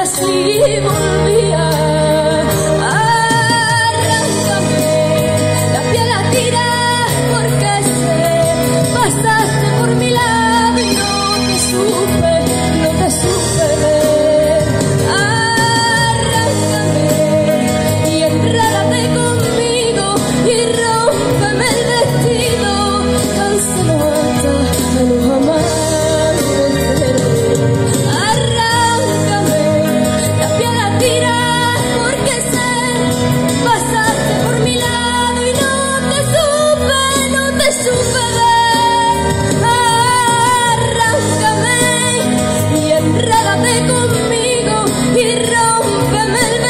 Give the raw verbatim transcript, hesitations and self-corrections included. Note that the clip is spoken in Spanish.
así volvía. Arráncame la piel a tirar, porque sé, pasaste por mi lado y no te supe, no te supe ver. Arráncame y enrédate conmigo y rómpeme el vestido, cánsalo hasta no jamás volver. Arráncame la piel a tirar, porque sé, pasaste por mi lado y no te supe, no te supe ver. Arráncame y enrédate conmigo y rómpeme el